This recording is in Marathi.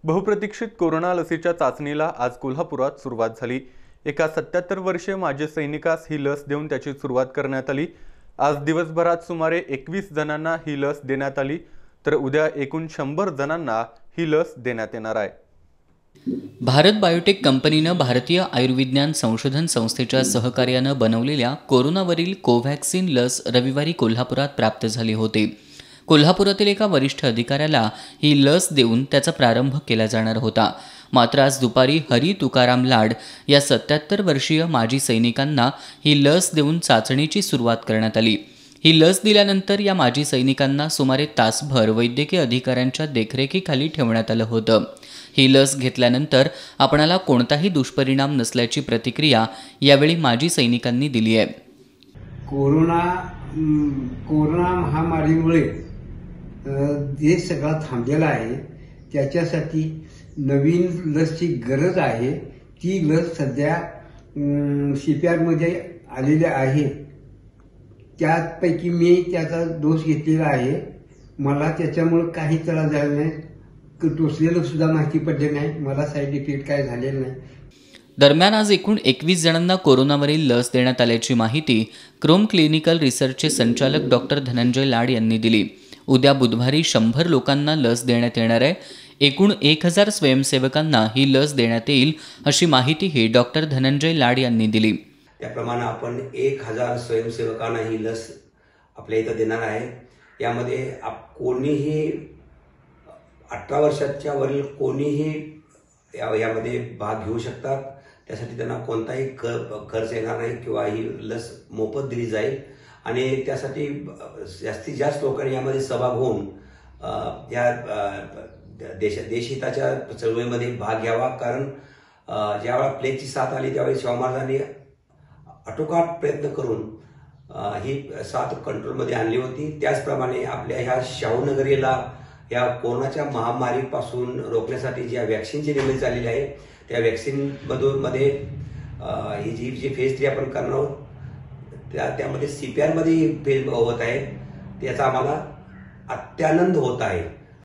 बहुप्रतीक्षित कोरोना लसीच्या चाचणीला आज कोल्हापुरात सुरुवात झाली। एका 77 वर्षीय माजी सैनिकास ही लस देऊन त्याची सुरुवात करण्यात आली। आज दिवसभरात सुमारे 21 जणांना ही लस देण्यात आली, तर उद्या एकूण 100 जणांना ही लस देण्यात येणार आहे। भारत बायोटेक कंपनीनं भारतीय आयुर्विज्ञान संशोधन संस्थेच्या सहकार्यानं बनवलेल्या कोरोनावरील कोव्हॅक्सिन लस रविवारी कोल्हापुरात प्राप्त झाली होती। कोल्हापुरातील एका वरिष्ठ अधिकाऱ्याला ही लस देऊन त्याचा प्रारंभ केला जाणार होता। मात्र आज दुपारी हरी तुकाराम लाड या 77 वर्षीय माजी सैनिकांना ही लस देऊन चाचणीची सुरुवात करण्यात आली। ही लस दिल्यानंतर या माजी सैनिकांना सुमारे तासभर वैद्यकीय अधिकाऱ्यांच्या देखरेखीखाली ठेवण्यात आलं होतं। ही लस घेतल्यानंतर आपणाला कोणताही दुष्परिणाम नसल्याची प्रतिक्रिया यावेळी माजी सैनिकांनी दिली आहे। कोरोना महामारीमुळे देश सगळा थांबलेला आहे, त्याच्यासाठी नवीन लसची गरज आहे। ती लस सध्या CPR मध्ये आलेली आहे। त्यापैकी मी त्याचा डोस घेतलेला आहे। मला त्याच्यामुळे काही त्रास झाला नाही, टोचलेलं सुद्धा माहिती पडले नाही, मला साईड इफेक्ट काय झालेला नाही। दरम्यान आज एकूण 21 जणांना कोरोनावरील लस देण्यात आल्याची माहिती क्रोम क्लिनिकल रिसर्चचे संचालक डॉक्टर धनंजय लाड यांनी दिली। उद्या बुधवारी 100 लोकांना लस देण्यात येणार आहे। एकूण 1000 स्वयंसेवकांना ही लस देण्यात येईल, अशी माहितीही डॉक्टर धनंजय लाड यांनी दिली। त्याप्रमाणे आपण 1000 स्वयंसेवकांना ही लस आपल्या इथं देणार आहे। यामध्ये कोणीही 18 वर्षाच्या वरील कोणीही यामध्ये भाग घेऊ शकतात। त्यासाठी त्यांना कोणताही खर्च येणार नाही किंवा ही लस मोफत दिली जाईल आणि त्यासाठी जास्तीत जास्त लोकांनी यामध्ये सहभाग होऊन या देशहिताच्या चळवळीमध्ये भाग घ्यावा। कारण ज्यावेळा प्लेगची साथ आली त्यावेळी शाहू महाराजांनी आटोकाट प्रयत्न करून ही साथ कंट्रोलमध्ये आणली होती। त्याचप्रमाणे आपल्या ह्या शाहूनगरीला या कोरोनाच्या महामारीपासून रोखण्यासाठी ज्या वॅक्सिनची निर्मिती झालेली आहे, त्या वॅक्सिनमध्ये ही जी फेज 3 आपण करणार आहोत त्यामध्ये CPR मध्ये फेज होत आहे, त्याचा आम्हाला अत्यानंद होत आहे।